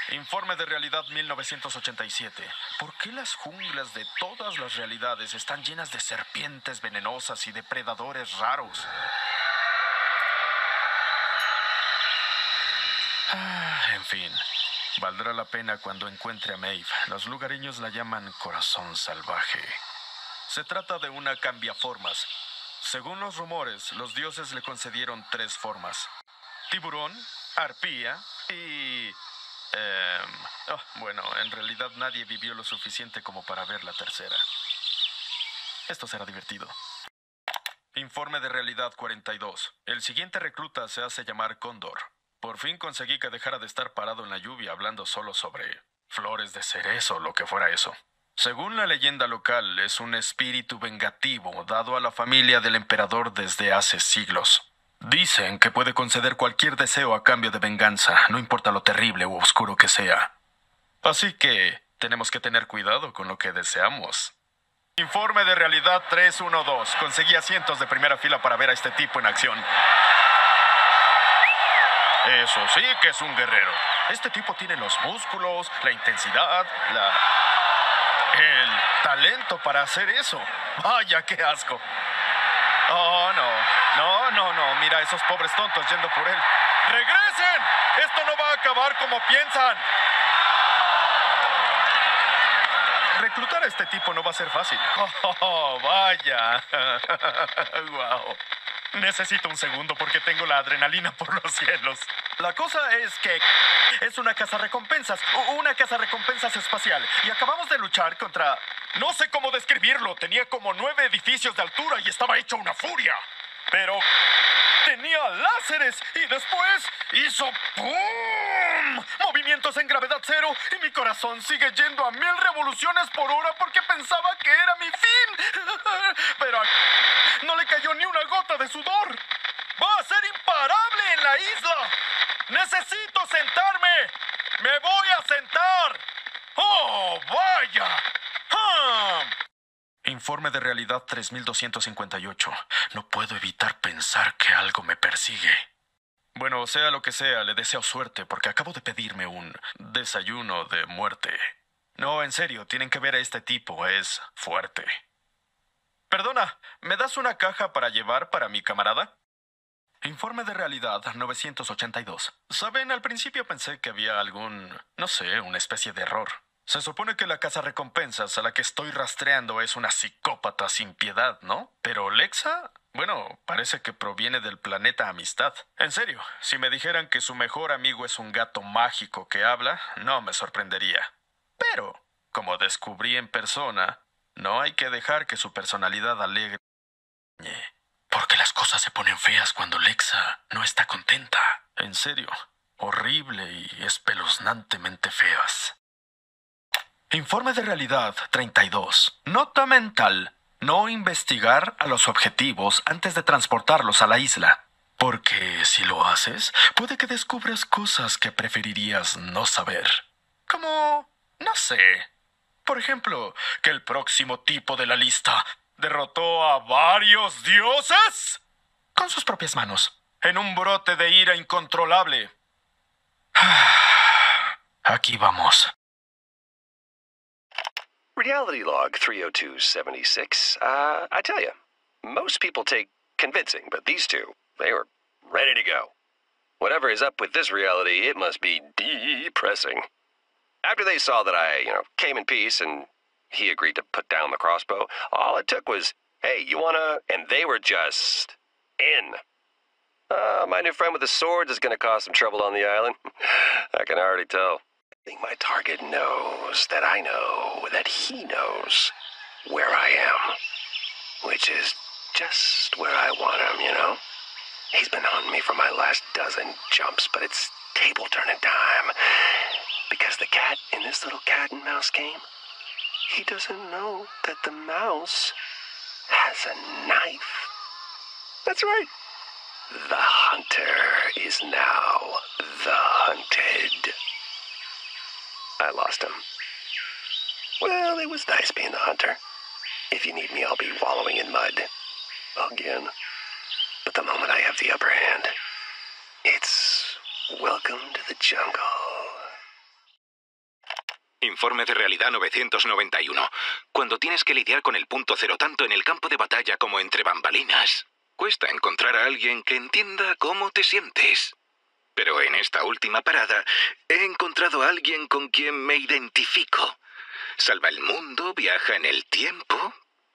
Informe de realidad 1987. ¿Por qué las junglas de todas las realidades están llenas de serpientes venenosas y depredadores raros? En fin, valdrá la pena cuando encuentre a Maeve. Los lugareños la llaman corazón salvaje. Se trata de una cambiaformas. Según los rumores, los dioses le concedieron 3 formas: tiburón, arpía y... bueno, en realidad nadie vivió lo suficiente como para ver la tercera. Esto será divertido. Informe de realidad 42. El siguiente recluta se hace llamar Cóndor. Por fin conseguí que dejara de estar parado en la lluvia hablando solo sobre flores de cerezo o lo que fuera eso. Según la leyenda local, es un espíritu vengativo dado a la familia del emperador desde hace siglos. Dicen que puede conceder cualquier deseo a cambio de venganza, no importa lo terrible u oscuro que sea. Así que tenemos que tener cuidado con lo que deseamos. Informe de realidad 312. Conseguí asientos de primera fila para ver a este tipo en acción. Eso sí que es un guerrero. Este tipo tiene los músculos, la intensidad, el talento para hacer eso. Vaya, qué asco. Oh, no. Mira a esos pobres tontos yendo por él. ¡Regresen! Esto no va a acabar como piensan. Reclutar a este tipo no va a ser fácil. Oh, vaya. Wow. Necesito un segundo porque tengo la adrenalina por los cielos. La cosa es que es una cazarrecompensas espacial. Y acabamos de luchar contra... No sé cómo describirlo. Tenía como 9 edificios de altura y estaba hecho una furia. Pero tenía láseres y después hizo ¡pum! Movimientos en gravedad cero y mi corazón sigue yendo a 1000 revoluciones por hora porque pensaba que era mi fin. Pero no le cayó ni una gota de sudor. ¡Va a ser imparable en la isla! ¡Necesito sentarme! ¡Me voy a sentar! ¡Oh, vaya! Informe de realidad 3258. No puedo evitar pensar que algo me persigue. Bueno, sea lo que sea, le deseo suerte porque acabo de pedirme un desayuno de muerte. No, en serio, tienen que ver a este tipo, es fuerte. Perdona, ¿me das una caja para llevar para mi camarada? Informe de realidad 982. Saben, al principio pensé que había no sé, una especie de error. Se supone que la cazarrecompensas a la que estoy rastreando es una psicópata sin piedad, ¿no? Pero Lexa, bueno, parece que proviene del planeta Amistad. En serio, si me dijeran que su mejor amigo es un gato mágico que habla, no me sorprendería. Pero, como descubrí en persona, no hay que dejar que su personalidad alegre... Porque las cosas se ponen feas cuando Lexa no está contenta. En serio, horrible y espeluznantemente feas. Informe de realidad 32. Nota mental. No investigar a los objetivos antes de transportarlos a la isla. Porque si lo haces, puede que descubras cosas que preferirías no saber. Como, no sé. Por ejemplo, que el próximo tipo de la lista derrotó a varios dioses con sus propias manos, en un brote de ira incontrolable. Aquí vamos. Reality Log 30276. I tell you, most people take convincing, but these two, they were ready to go. Whatever is up with this reality, it must be depressing. After they saw that I, came in peace and he agreed to put down the crossbow, all it took was, hey, you wanna... And they were just in. My new friend with the swords is gonna cause some trouble on the island. I can already tell. I think my target knows that I know that he knows where I am. Which is just where I want him, He's been hunting me for my last dozen jumps, but it's table turning time. Because the cat in this little cat and mouse game, he doesn't know that the mouse has a knife. That's right. The hunter is now the hunted. I lost him. Well, it was nice being the hunter. If you need me, I'll be wallowing in mud. Again. But the moment I have the upper hand, it's welcome to the jungle. Informe de realidad 991. Cuando tienes que lidiar con el punto cero tanto en el campo de batalla como entre bambalinas, cuesta encontrar a alguien que entienda cómo te sientes. Pero en esta última parada he encontrado a alguien con quien me identifico. Salva el mundo, viaja en el tiempo.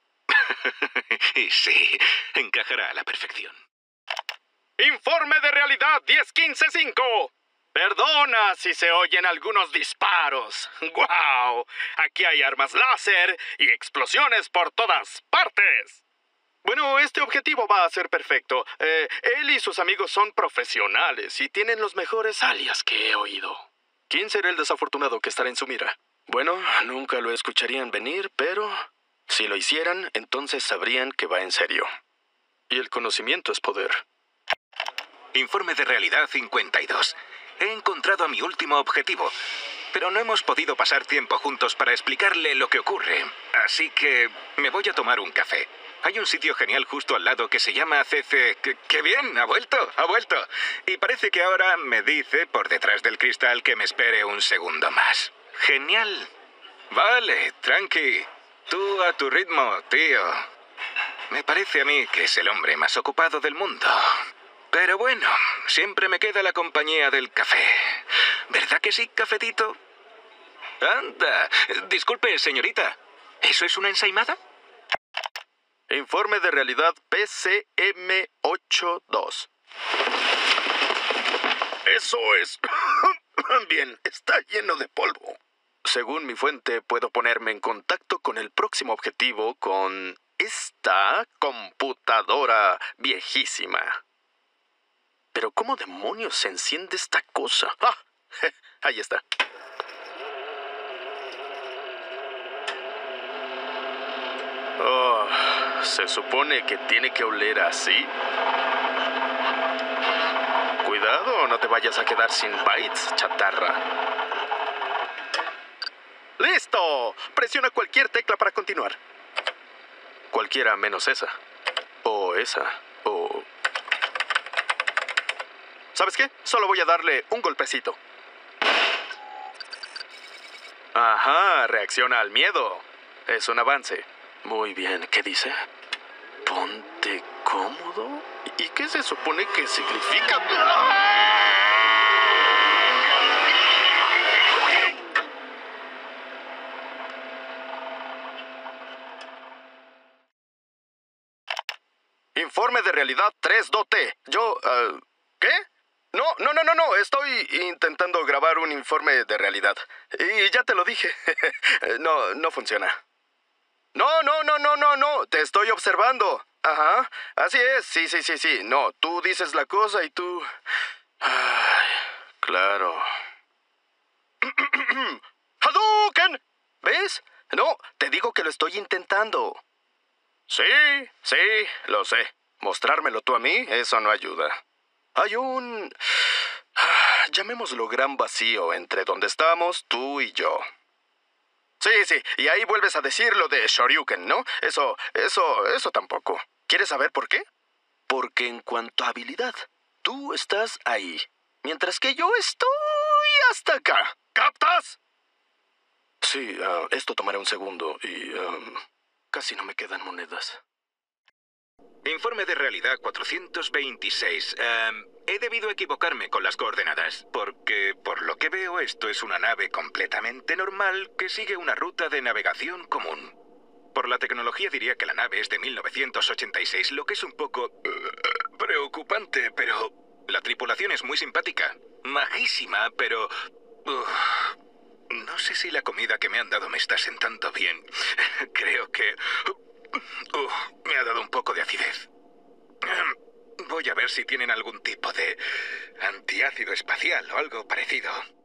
Y sí, encajará a la perfección. Informe de realidad 10-15-5. Perdona si se oyen algunos disparos. ¡Guau! Aquí hay armas láser y explosiones por todas partes. Bueno, este objetivo va a ser perfecto. Él y sus amigos son profesionales y tienen los mejores alias que he oído. ¿Quién será el desafortunado que estará en su mira? Bueno, nunca lo escucharían venir, pero si lo hicieran, entonces sabrían que va en serio. Y el conocimiento es poder. Informe de realidad 52. He encontrado a mi último objetivo, pero no hemos podido pasar tiempo juntos para explicarle lo que ocurre. Así que me voy a tomar un café. Hay un sitio genial justo al lado que se llama CC... ¡Qué bien! ¡Ha vuelto! ¡Ha vuelto! Y parece que ahora me dice por detrás del cristal que me espere un segundo más. ¡Genial! Vale, tranqui. Tú a tu ritmo, tío. Me parece a mí que es el hombre más ocupado del mundo. Pero bueno, siempre me queda la compañía del café. ¿Verdad que sí, cafetito? Anda, disculpe, señorita. ¿Eso es una ensaimada? Informe de realidad PCM82. Eso es. Bien, está lleno de polvo. Según mi fuente, puedo ponerme en contacto con el próximo objetivo con esta computadora viejísima. Pero ¿cómo demonios se enciende esta cosa? ¡Ah! Ahí está. Oh, se supone que tiene que oler así. Cuidado, no te vayas a quedar sin bytes, chatarra. ¡Listo! Presiona cualquier tecla para continuar. Cualquiera menos esa. O esa. O... ¿Sabes qué? Solo voy a darle un golpecito. Ajá, reacciona al miedo. Es un avance. Muy bien, ¿qué dice? Ponte cómodo. ¿Y qué se supone que significa? Informe de realidad 3-2T. ¿Qué? No. Estoy intentando grabar un informe de realidad. Y ya te lo dije. No funciona. No. Te estoy observando. Ajá. Así es. Sí. No, tú dices la cosa y tú... Ay, claro. ¡Hadouken! ¿Ves? No, te digo que lo estoy intentando. Sí, lo sé. Mostrármelo tú a mí, eso no ayuda. Hay un... llamémoslo gran vacío entre donde estamos tú y yo. Sí, y ahí vuelves a decir lo de Shoryuken, ¿no? Eso tampoco. ¿Quieres saber por qué? Porque en cuanto a habilidad, tú estás ahí, mientras que yo estoy hasta acá. ¿Captas? Sí, esto tomará un segundo y... casi no me quedan monedas. Informe de realidad 426. He debido equivocarme con las coordenadas, porque por lo que veo esto es una nave completamente normal que sigue una ruta de navegación común. Por la tecnología diría que la nave es de 1986, lo que es un poco preocupante, pero la tripulación es muy simpática, majísima, pero... no sé si la comida que me han dado me está sentando bien. Creo que... me ha dado un poco de acidez. Voy a ver si tienen algún tipo de antiácido espacial o algo parecido.